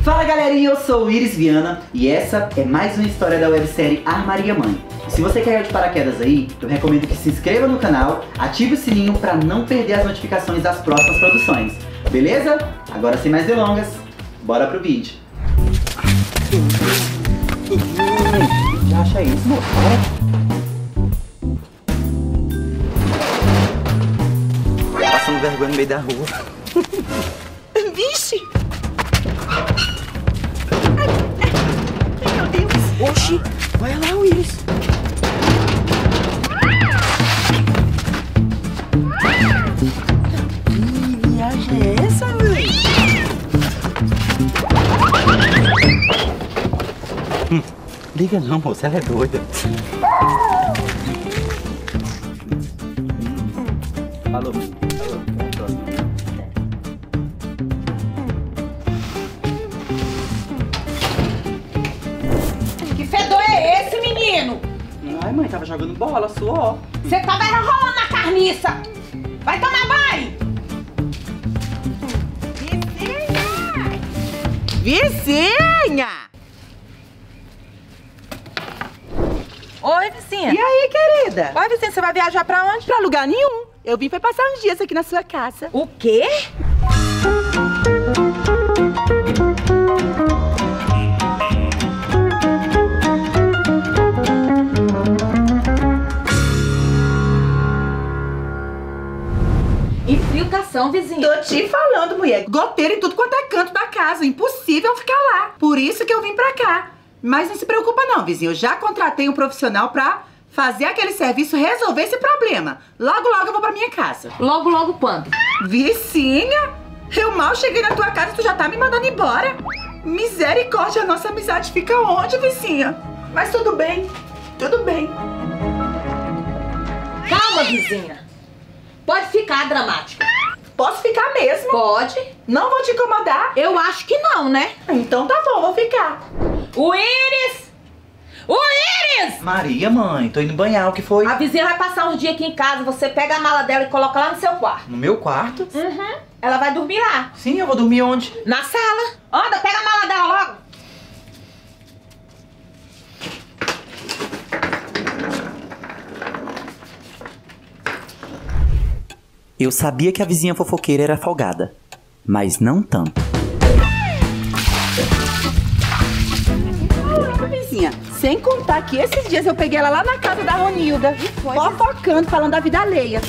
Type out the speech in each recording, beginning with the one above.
Fala galerinha, eu sou o Iris Viana e essa é mais uma história da websérie Armaria Mãe. Se você quer de paraquedas aí, eu recomendo que se inscreva no canal, ative o sininho para não perder as notificações das próximas produções. Beleza? Agora sem mais delongas, bora pro vídeo. Já acha isso, moço? Passando vergonha no meio da rua. Vixe! Ai, meu Deus! Oxi! Olha lá o Iris! Que viagem é essa, velho? Liga não, moça, ela é doida. Alô? Que fedor é esse, menino? Ai, mãe, tava jogando bola, suou. Você tava rolando na carniça. Vai tomar banho. Vizinha! Oi, vizinha. E aí, querida? Oi, vizinha, você vai viajar pra onde? Pra lugar nenhum. Eu vim pra passar uns dias aqui na sua casa. O quê? Infiltração, vizinha. Tô te falando, mulher. Goteira em tudo quanto é canto da casa. Impossível ficar lá. Por isso que eu vim pra cá. Mas não se preocupa não, vizinho. Eu já contratei um profissional pra fazer aquele serviço, resolver esse problema. Logo, logo eu vou pra minha casa. Logo, logo quando? Vizinha, eu mal cheguei na tua casa e tu já tá me mandando embora. Misericórdia, a nossa amizade fica onde, vizinha? Mas tudo bem, tudo bem. Calma, vizinha. Pode ficar dramática. Posso ficar mesmo? Pode. Não vou te incomodar? Eu acho que não, né? Então tá bom, vou ficar. O Iris! O Iris! Maria, mãe, tô indo banhar, o que foi? A vizinha vai passar uns dias aqui em casa, você pega a mala dela e coloca lá no seu quarto. No meu quarto? Uhum. Ela vai dormir lá. Sim, eu vou dormir onde? Na sala. Anda, pega a mala dela logo. Eu sabia que a vizinha fofoqueira era folgada, mas não tanto. Vizinha, sem contar que esses dias eu peguei ela lá na casa da Ronilda, fofocando, falando da vida alheia.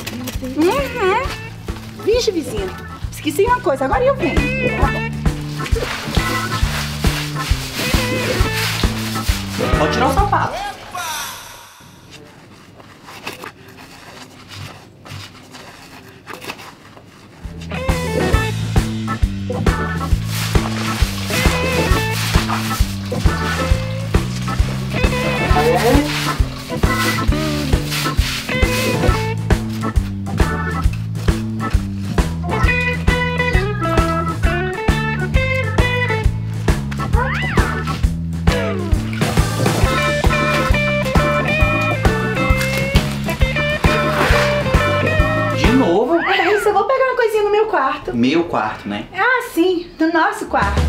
Vixe, vizinha, esqueci uma coisa, agora eu venho. Pode tirar o sapato. Eu vou pegar uma coisinha no meu quarto. Meu quarto, né? Ah, sim, do nosso quarto.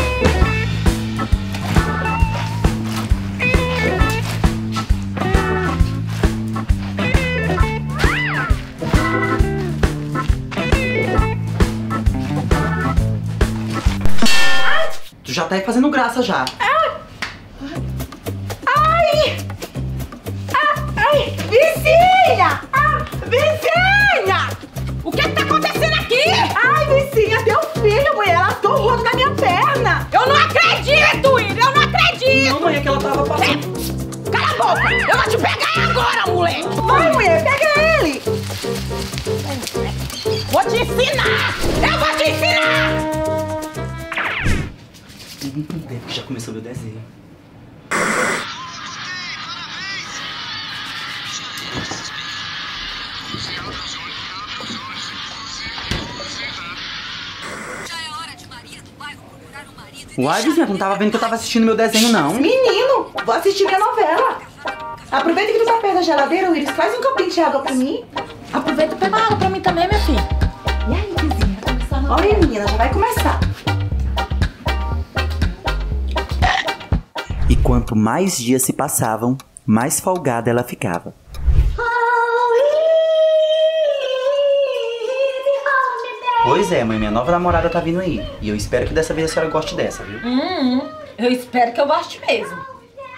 Tu já tá aí fazendo graça já. Ai! Ai! Vizinha! Vizinha! O que tá acontecendo aqui? Ai, vizinha, teu filho, mulher, ela atorrou na minha perna. Eu não acredito, Iris. Eu não acredito. Não, mãe, é que ela tava passando. Cala a boca. Eu vou te pegar agora, moleque. Vai, mulher, pega ele. Vou te ensinar. Eu vou te ensinar. Deve que já começou meu desenho. Uai, vizinha, tu não tava vendo que eu tava assistindo meu desenho, não? Menino, vou assistir minha novela. Aproveita que tu tá perto da geladeira, Iris, traz um copinho de água pra mim. Aproveita e pega água pra mim também, minha filha. E aí, vizinha? Olha, menina, já vai começar. quanto mais dias se passavam, mais folgada ela ficava. Pois é, mãe, minha nova namorada tá vindo aí. E eu espero que dessa vez a senhora goste dessa, viu? Eu espero que eu goste mesmo.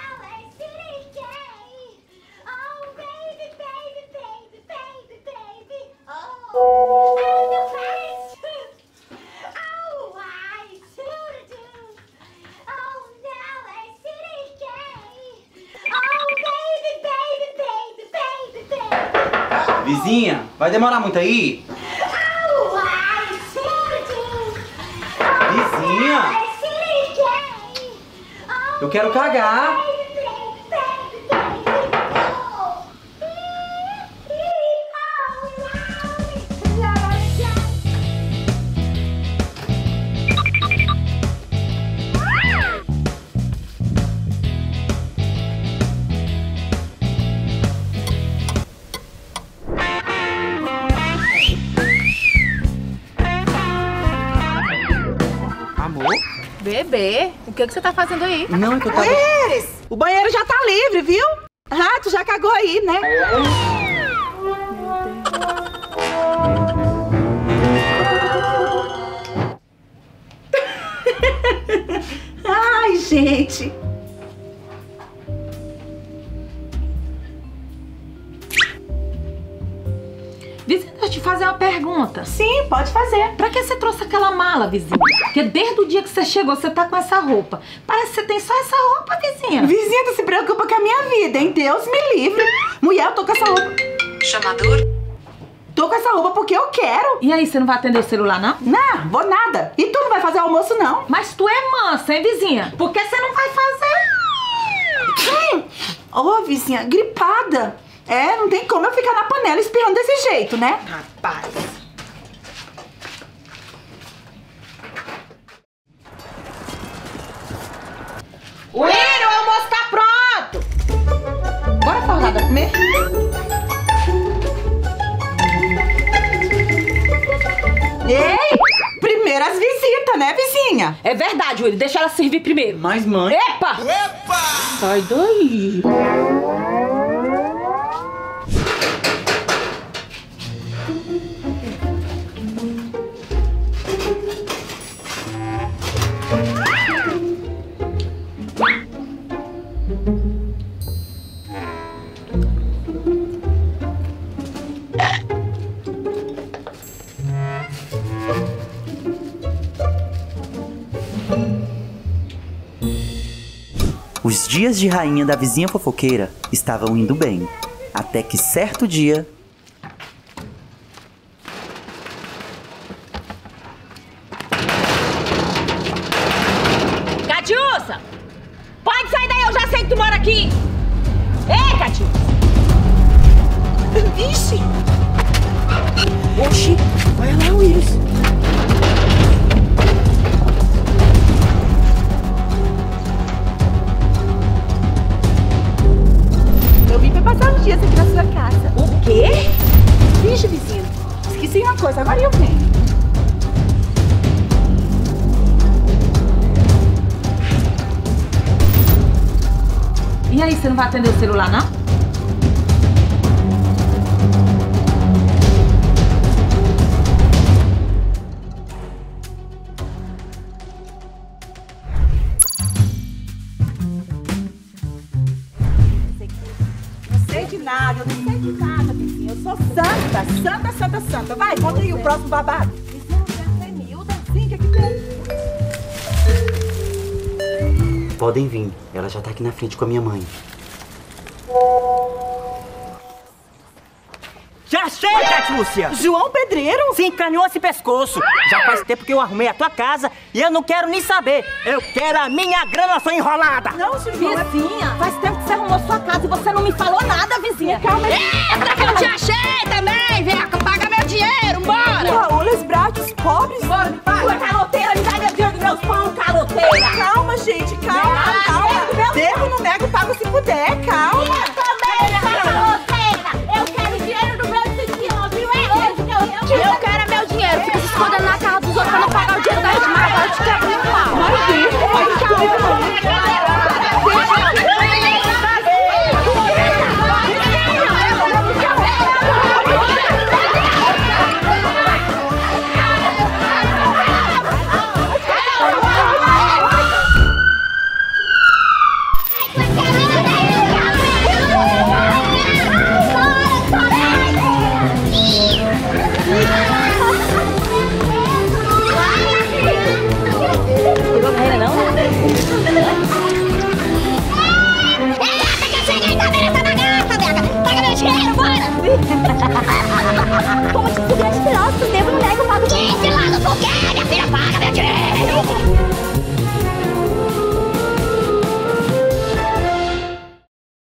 Vizinha, vai demorar muito aí? Vizinha! Eu quero cagar! Bebê, o que você tá fazendo aí? Não, é que eu tava... Iris, o banheiro já tá livre, viu? Ah, tu já cagou aí, né? Ai, gente. Vizinha, deixa eu te fazer uma pergunta. Sim, pode fazer. Pra que você trouxe aquela mala, vizinha? Porque desde o dia que você chegou, você tá com essa roupa. Parece que você tem só essa roupa, vizinha. Vizinha, tu se preocupa com a minha vida, hein? Deus me livre. Mulher, eu tô com essa roupa. Chamador? Tô com essa roupa porque eu quero. E aí, você não vai atender o celular, não? Não, vou nada. E tu não vai fazer almoço, não? Mas tu é mansa, hein, vizinha? Por que você não vai fazer? Ô, vizinha, gripada. É, não tem como eu ficar na panela espirrando desse jeito, né? Rapaz. Will, o almoço tá pronto! Bora, Forrada, comer? Ei, primeiras visitas, né, vizinha? É verdade, Will, deixa ela servir primeiro. Mas, mãe... Epa! Epa! Sai daí! Os dias de rainha da vizinha fofoqueira estavam indo bem, até que certo dia... Catiúça! Pode sair daí, eu já sei que tu mora aqui! Ei, Catiúça! Vixe! Oxi, olha lá o Iris. Eu vim pra passar uns dias aqui na sua casa. O quê? Vixe, vizinho, esqueci uma coisa, agora eu venho. E aí, você não vai atender o celular, não? Não sei de nada, eu não sei de nada, vizinho. Eu sou santa. Vai, conta aí o próximo babado. Vizinho, não quer ser Nilda? Sim, o que tem? Podem vir, ela já tá aqui na frente com a minha mãe. Já chega, Lúcia! João Pedreiro? Se encaneou esse pescoço. Já faz tempo que eu arrumei a tua casa e eu não quero nem saber. Eu quero a minha grana, sua enrolada. Não, João. Vizinha, faz tempo que você arrumou sua casa e você não me falou nada, vizinha. Calma aí. Entra que eu te achei também, vem paga meu dinheiro, bora! Raul, os braços pobres. Bora, me paga. Tu é caloteira, me dá meu dinheiro dos meus pão, caloteira. Calma, gente, calma. Devo, não nego, pago se puder, calma. Também, caloteira! Eu quero dinheiro do meu destino, viu? É hoje que eu quero meu dinheiro. Fica se escondendo na casa dos outros pra não pagar o dinheiro da gente, mas agora eu te quebro no pau. Mas isso,